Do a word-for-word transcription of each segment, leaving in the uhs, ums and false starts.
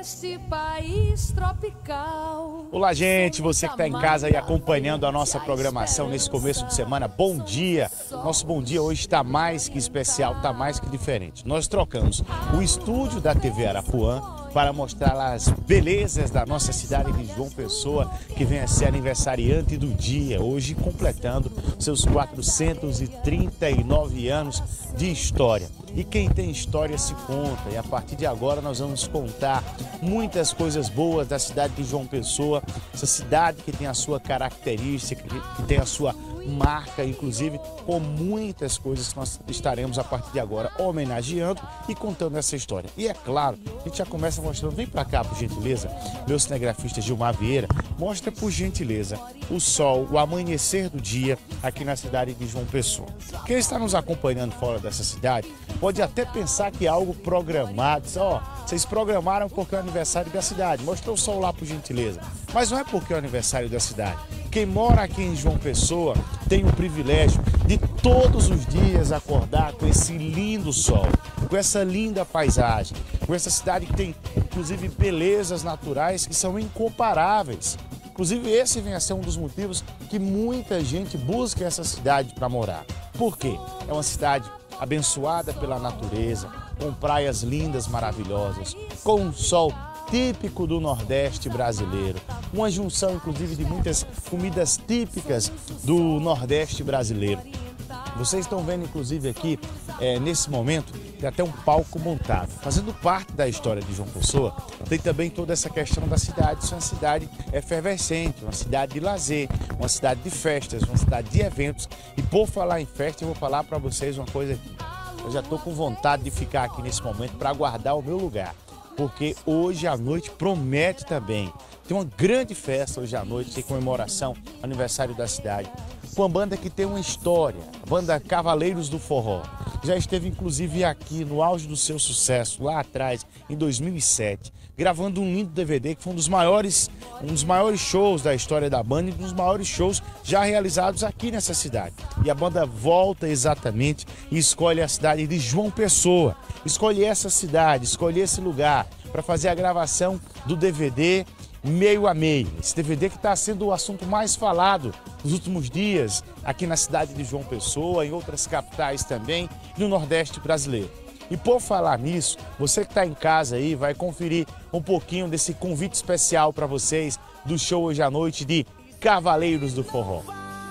neste país tropical. Olá, gente, você que está em casa aí acompanhando a nossa programação nesse começo de semana, bom dia. Nosso bom dia hoje está mais que especial, está mais que diferente. Nós trocamos o estúdio da T V Arapuã para mostrar as belezas da nossa cidade de João Pessoa, que vem a ser aniversariante do dia, hoje completando seus quatrocentos e trinta e nove anos de história. E quem tem história se conta, e a partir de agora nós vamos contar muitas coisas boas da cidade de João Pessoa, essa cidade que tem a sua característica, que tem a sua marca, inclusive com muitas coisas que nós estaremos a partir de agora homenageando e contando essa história. E é claro, a gente já começa mostrando, vem pra cá por gentileza, meu cinegrafista Gilmar Vieira, mostra por gentileza o sol, o amanhecer do dia aqui na cidade de João Pessoa. Quem está nos acompanhando fora dessa cidade pode até pensar que é algo programado, ó, oh, vocês programaram porque é o aniversário da cidade, mostra o sol lá por gentileza. Mas não é porque é o aniversário da cidade. Quem mora aqui em João Pessoa tem o privilégio de todos os dias acordar com esse lindo sol, com essa linda paisagem, com essa cidade que tem, inclusive, belezas naturais que são incomparáveis. Inclusive, esse vem a ser um dos motivos que muita gente busca essa cidade para morar. Por quê? É uma cidade abençoada pela natureza, com praias lindas, maravilhosas, com um sol típico do Nordeste brasileiro. Uma junção, inclusive, de muitas comidas típicas do Nordeste brasileiro. Vocês estão vendo, inclusive, aqui, é, nesse momento, tem até um palco montado. Fazendo parte da história de João Pessoa, tem também toda essa questão da cidade. Isso é uma cidade efervescente, uma cidade de lazer, uma cidade de festas, uma cidade de eventos. E por falar em festa, eu vou falar para vocês uma coisa aqui. Eu já estou com vontade de ficar aqui nesse momento para aguardar o meu lugar. Porque hoje à noite promete também. Tem uma grande festa hoje à noite, de comemoração, aniversário da cidade, com uma banda que tem uma história, a banda Cavaleiros do Forró. Já esteve inclusive aqui no auge do seu sucesso, lá atrás, em dois mil e sete, gravando um lindo D V D que foi um dos maiores, um dos maiores shows da história da banda e um dos maiores shows já realizados aqui nessa cidade. E a banda volta exatamente e escolhe a cidade de João Pessoa. Escolhe essa cidade, escolhe esse lugar para fazer a gravação do D V D Meio a Meio. Esse D V D que está sendo o assunto mais falado nos últimos dias aqui na cidade de João Pessoa, em outras capitais também, no Nordeste brasileiro. E por falar nisso, você que está em casa aí vai conferir um pouquinho desse convite especial para vocês do show hoje à noite de Cavaleiros do Forró.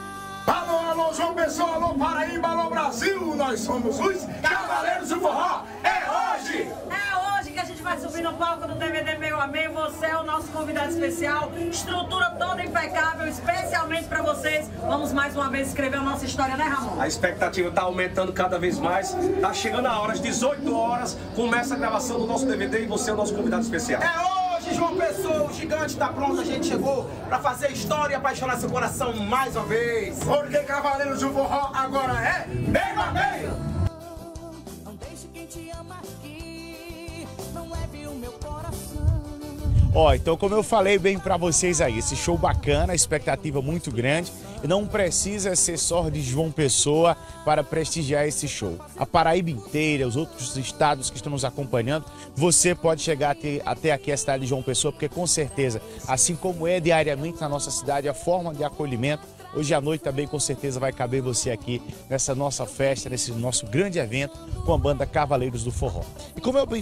Alô, alô, João Pessoa, alô, Paraíba, alô, Brasil, nós somos os Cavaleiros do Forró. É hoje! É hoje que a gente vai subir no palco do D V D Meio a Meio. Você é o nosso convidado especial, estrutura toda impecável, especialmente para vocês. Vamos mais uma vez escrever a nossa história, né, Ramon? A expectativa está aumentando cada vez mais. Tá chegando a hora, às dezoito horas, começa a gravação do nosso D V D e você é o nosso convidado especial. É hoje, João Pessoa, o gigante está pronto, a gente chegou para fazer história e apaixonar seu coração mais uma vez. Porque Cavaleiros do Forró agora é Meio a Meio. Não deixe quem te ama aqui, não leve o meu coração. Ó, então como eu falei bem pra vocês aí, esse show bacana, expectativa muito grande, e não precisa ser só de João Pessoa para prestigiar esse show. A Paraíba inteira, os outros estados que estão nos acompanhando, você pode chegar até, até aqui a cidade de João Pessoa, porque com certeza, assim como é diariamente na nossa cidade, a forma de acolhimento, hoje à noite também com certeza vai caber você aqui nessa nossa festa, nesse nosso grande evento com a banda Cavaleiros do Forró. E como eu bem